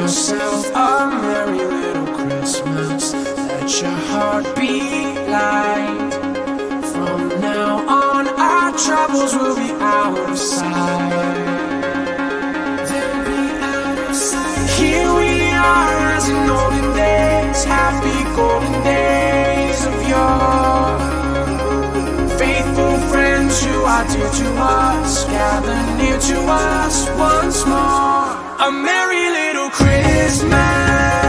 yourself a merry little Christmas. Let your heart beat light. From now on our troubles will be out of sight. They'll be out of sight. Here we are as in olden days, happy golden days of yore. Faithful friends who are dear to us, gather near to us once more. A merry little Christmas.